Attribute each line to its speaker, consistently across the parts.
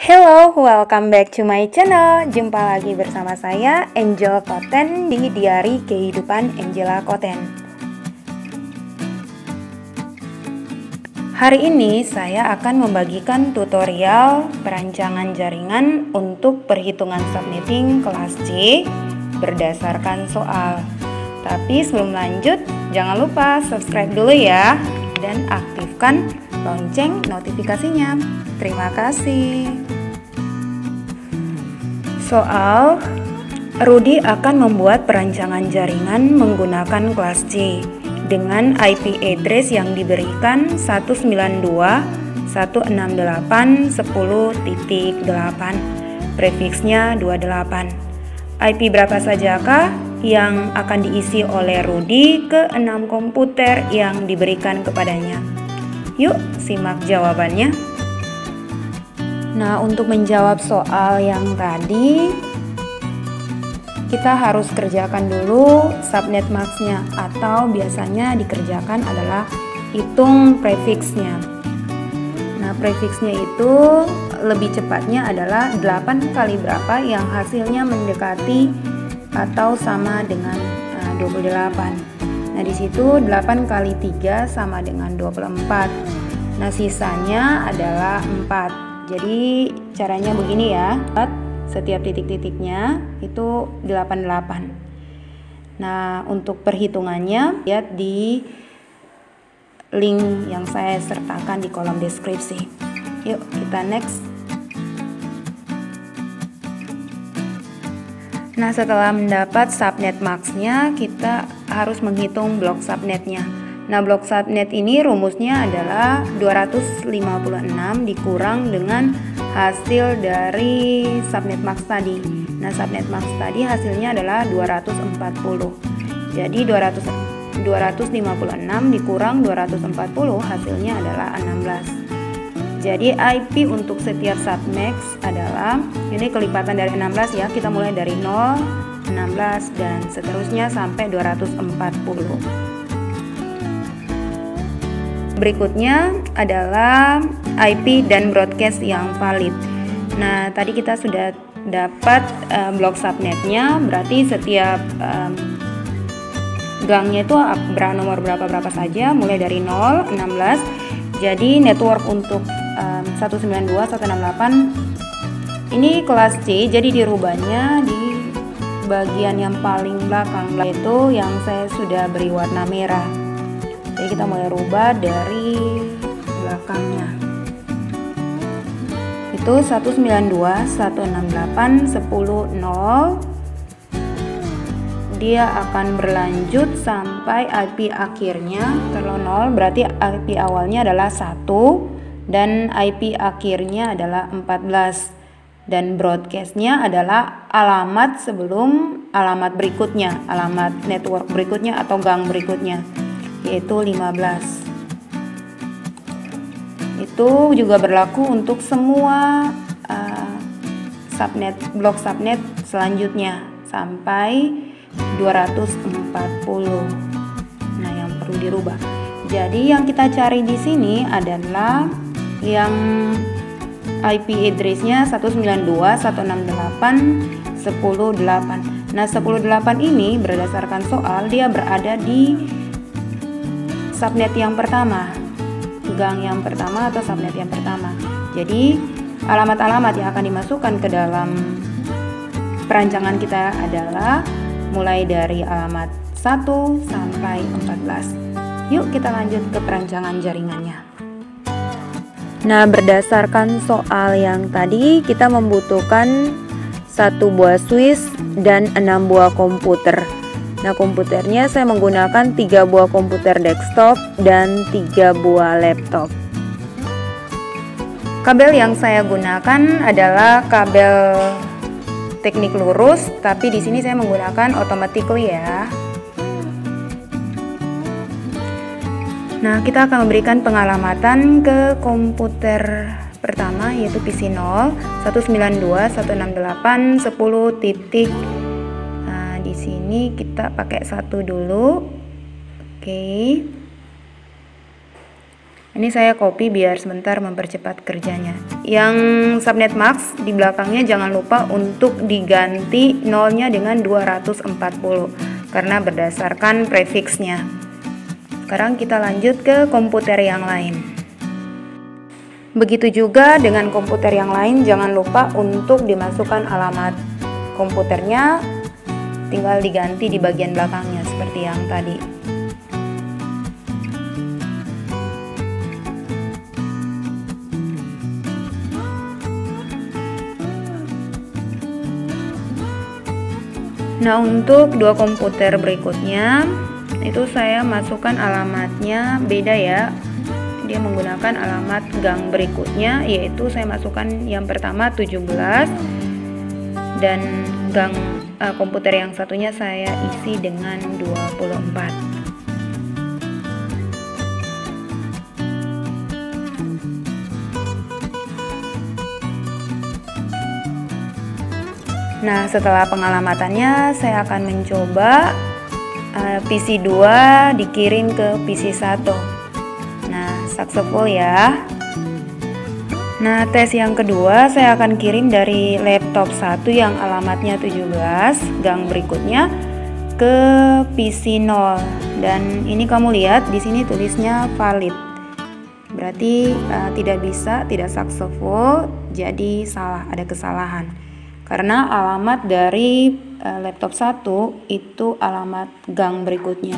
Speaker 1: Hello, welcome back to my channel. Jumpa lagi bersama saya, Angel Koten, di Diari Kehidupan Angela Koten. Hari ini saya akan membagikan tutorial perancangan jaringan untuk perhitungan subnetting kelas C berdasarkan soal. Tapi sebelum lanjut, jangan lupa subscribe dulu ya, dan aktifkan lonceng notifikasinya. Terima kasih. Soal, Rudy akan membuat perancangan jaringan menggunakan kelas C dengan IP address yang diberikan 192.168.10.8, prefiksnya 28. IP berapa sajakah yang akan diisi oleh Rudy ke 6 komputer yang diberikan kepadanya? Yuk, simak jawabannya. Nah, untuk menjawab soal yang tadi, kita harus kerjakan dulu subnet max-nya, atau biasanya dikerjakan adalah hitung prefiksnya. Nah, prefiksnya itu lebih cepatnya adalah 8 kali berapa yang hasilnya mendekati atau sama dengan 28. Nah, di situ 8 kali 3 sama dengan 24. Nah, sisanya adalah 4. Jadi caranya begini ya. Setiap titik-titiknya itu 88. Nah, untuk perhitungannya lihat di link yang saya sertakan di kolom deskripsi. Yuk, kita next. Nah, setelah mendapat subnet max-nya, kita harus menghitung blok subnetnya. Nah, blok subnet ini rumusnya adalah 256 dikurang dengan hasil dari subnet max tadi. Nah, subnet max tadi hasilnya adalah 240. Jadi 256 dikurang 240 hasilnya adalah 16. Jadi IP untuk setiap submax adalah, ini kelipatan dari 16 ya, kita mulai dari 0, 16 dan seterusnya sampai 240. Berikutnya adalah IP dan broadcast yang valid. Nah, tadi kita sudah dapat blok subnetnya, berarti setiap gangnya itu nomor berapa saja, mulai dari 0, 16. Jadi network untuk 192.168 ini kelas C, jadi dirubahnya di bagian yang paling belakang, yaitu yang saya sudah beri warna merah. Jadi kita mulai rubah dari belakangnya. Itu 192.168.10.0. Dia akan berlanjut sampai IP akhirnya. Kalau 0 berarti IP awalnya adalah 1 dan IP akhirnya adalah 14. Dan broadcastnya adalah alamat sebelum alamat berikutnya, alamat network berikutnya atau gang berikutnya, yaitu 15. Itu juga berlaku untuk semua subnet, blok subnet selanjutnya sampai 240. Nah, yang perlu dirubah. Jadi yang kita cari di sini adalah yang IP address-nya 192.168.10.8. Nah, 10.8 ini berdasarkan soal dia berada di subnet yang pertama, gang yang pertama atau subnet yang pertama. Jadi alamat-alamat yang akan dimasukkan ke dalam perancangan kita adalah mulai dari alamat 1 sampai 14. Yuk kita lanjut ke perancangan jaringannya. Nah, berdasarkan soal yang tadi, kita membutuhkan 1 buah switch dan 6 buah komputer. Nah, komputernya saya menggunakan 3 buah komputer desktop dan 3 buah laptop. Kabel yang saya gunakan adalah kabel teknik lurus, tapi di sini saya menggunakan automatically ya. Nah, kita akan memberikan pengalamatan ke komputer pertama, yaitu PC 0, 192.168.10. Nah, di sini kita pakai 1 dulu. Oke. Ini saya copy biar sebentar mempercepat kerjanya. Yang subnet max di belakangnya jangan lupa untuk diganti nolnya dengan 240 karena berdasarkan prefixnya. Sekarang kita lanjut ke komputer yang lain. Begitu juga dengan komputer yang lain, jangan lupa untuk dimasukkan alamat komputernya, tinggal diganti di bagian belakangnya seperti yang tadi. Nah, untuk dua komputer berikutnya itu saya masukkan alamatnya beda ya. Dia menggunakan alamat gang berikutnya, yaitu saya masukkan yang pertama 17 dan gang komputer yang satunya saya isi dengan 24. Nah, setelah pengalamatannya saya akan mencoba PC 2 dikirim ke PC 1. Nah, successful ya. Nah, tes yang kedua saya akan kirim dari laptop 1 yang alamatnya 17 gang berikutnya ke PC 0. Dan ini kamu lihat di sini tulisnya valid. Berarti tidak successful, jadi salah, ada kesalahan. Karena alamat dari laptop 1 itu alamat gang berikutnya.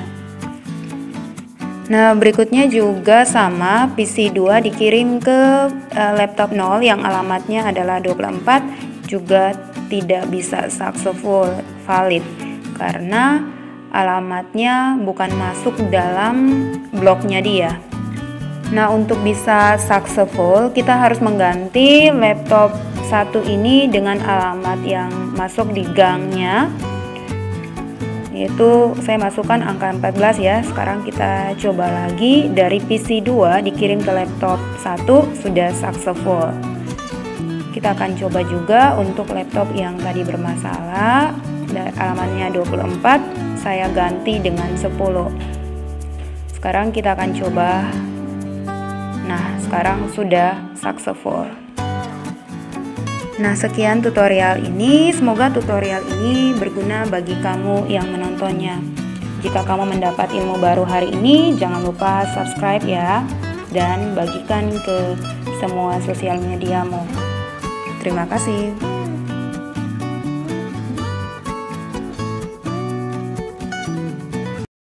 Speaker 1: Nah, berikutnya juga sama, PC 2 dikirim ke laptop 0 yang alamatnya adalah 24, juga tidak bisa successful, valid, karena alamatnya bukan masuk dalam bloknya dia. Nah, untuk bisa successful kita harus mengganti laptop 1 ini dengan alamat yang masuk di gangnya, yaitu saya masukkan angka 14 ya. Sekarang kita coba lagi, dari PC 2 dikirim ke laptop 1 sudah successful. Kita akan coba juga untuk laptop yang tadi bermasalah, alamatnya 24, saya ganti dengan 10. Sekarang kita akan coba. Nah, sekarang sudah successful. Nah, sekian tutorial ini. Semoga tutorial ini berguna bagi kamu yang menontonnya. Jika kamu mendapat ilmu baru hari ini, jangan lupa subscribe ya, dan bagikan ke semua sosial mediamu. Terima kasih.